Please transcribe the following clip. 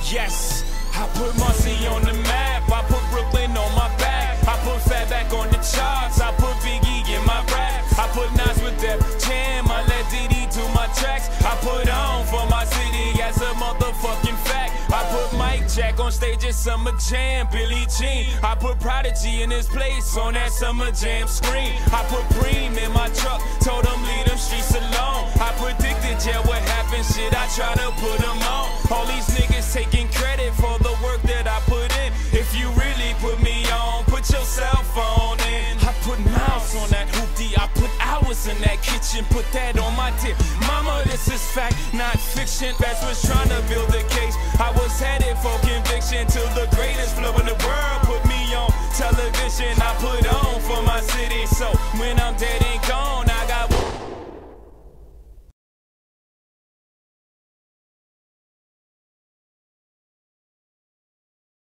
Yes, I put Marcy on the map, I put Brooklyn on my back, I put Fat back on the charts, I put Biggie in my rap, I put Nas with Def Jam, I let Diddy do my tracks, I put on for my city as a motherfucking fact. I put Mike Jack on stage at Summer Jam, Billie Jean, I put Prodigy in his place on that Summer Jam screen. I put Preem in my truck, told him leave them streets alone. I predicted, yeah, what happened, shit, I try to put them on. All these niggas taking credit for the work that I put in. If you really put me on, put your cell phone in. I put miles on that hoopty, I put hours in that kitchen, put that on my tip. Mama, this is fact, not fiction. Bats was trying to build a case. I was headed for conviction till the greatest flow in the world put me on television. I put on for my city, so when I'm dead and gone,